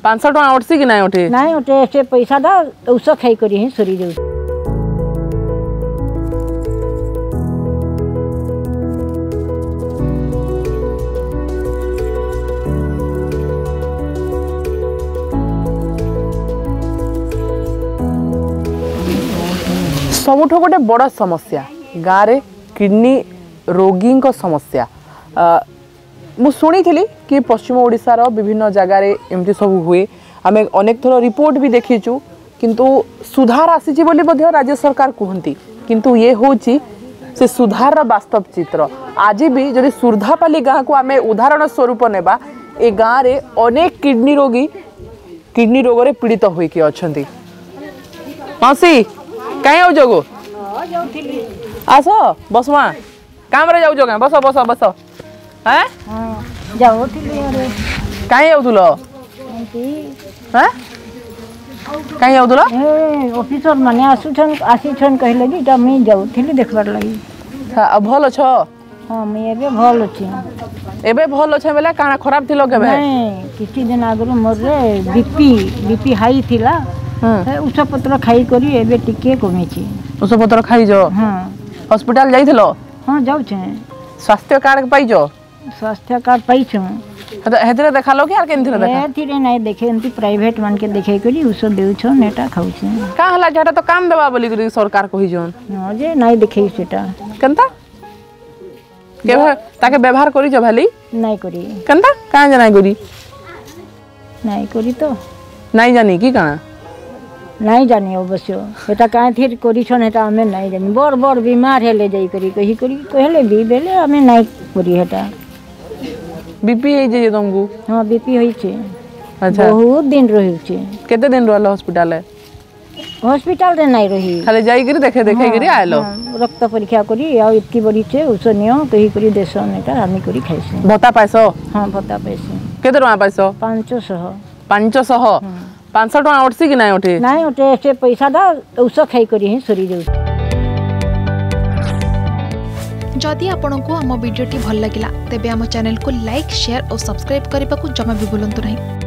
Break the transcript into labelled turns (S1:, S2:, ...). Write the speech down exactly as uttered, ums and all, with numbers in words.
S1: पाँच सौ टका उठसी कि नहीं उठे
S2: नहीं उठे से पैसा दा उस खाई करी ही सरी जाऊ
S1: सबुठ गोटे बड़ समस्या गाँव रे किडनी रोगी समस्या मु शुणी कि पश्चिम ओडिशार विभिन्न जगार एमती सब हुए आम अनेक थर रिपोर्ट भी देखीचु किंतु सुधार आसी बोली राज्य सरकार कहती किंतु ये हूँ से सुधार वास्तव चित्र आज भी जदि सुरधापाली गाँव को आम उदाहरण स्वरूप नेबा ए गाँव रे अनेक किडनी रोगी किडनी रोग रे पीड़ित होइके अछंती। मासी कहीं आउ जगो आस बसमा काम रे जाऊ जगह बस बस बस हैं
S2: जाओ थिली अरे
S1: कहीं आउतुलो हैं कहीं आउतुलो
S2: ए ऑफिसर माने आसुछन आसीछन कहले कि त मैं जाऊ थिली देखबार लागि
S1: अब भल छ
S2: हां मैं एबे भल छी
S1: एबे भल छ बेला काना खराब थिलो केबे
S2: नहीं किछि दिन आगरो मोर रे बीपी बीपी हाई थिला उस पत्र खाई करी एबे टिके कमी छी
S1: उस पत्र खाई जो
S2: हां
S1: हॉस्पिटल जाइथिलो
S2: हां जाऊ छे
S1: स्वास्थ्य कार्ड पाई जो
S2: स्वास्थ्य कार्ड पाई छु
S1: तो हेतरे देखालो कि आर केन थिलो देखा
S2: हेतरे नै देखे एंती प्राइवेट मान के देखे करी उस देउ छ नेटा खाउ छे
S1: का हला जेटा तो काम देबा बोली करी सरकार कहि जोन
S2: हां जे नै देखे सेटा
S1: केनता के ताके व्यवहार करी जो भाली
S2: नै करी
S1: केनता का जनाई करी
S2: नै करी तो
S1: नै जानी की काना
S2: नहीं जानी अवश्य एटा काहे थिर करी छन एटा हमें नहीं जानी बड़ बड़ बीमार हेले जाई करी कही करी कहले भी बेले हमें नहीं करी हेटा
S1: बीपी हे जे तुमको
S2: हां बीपी होई छे
S1: अच्छा
S2: बहुत दिन रही छे
S1: केते दिन रहल हॉस्पिटल है
S2: हॉस्पिटल रे नहीं रही
S1: खाली जाई करी देखे देखे करी आलो
S2: रक्त परीक्षा करी आ इतकी बड़ी छे उसनियो कही करी देसन एटा आमी करी खाइसे
S1: भत्ता पाइसो
S2: हां भत्ता पाइसे
S1: केते टका पाइसो
S2: पाँच सौ
S1: पाँच सौ पाँच सौ टका उठसी कि नहीं उठे
S2: नहीं उठे से पैसा दा उस खाई करी ही सरी जाऊ
S3: जदि आपंक आम भिडी भल लगा तेब आम चैनल को लाइक शेयर और सब्सक्राइब करने को जमा भी भूलु नहीं।